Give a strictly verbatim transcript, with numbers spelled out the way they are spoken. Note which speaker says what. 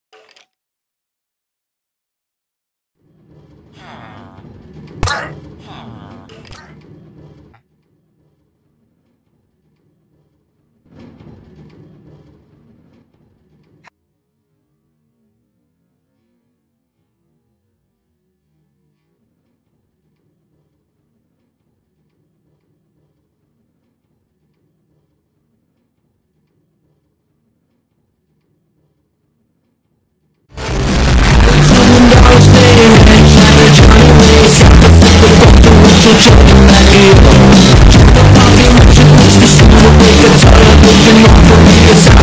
Speaker 1: Joking like you. Just the pocket, what you wish to see. We'll break the target, looking on for me.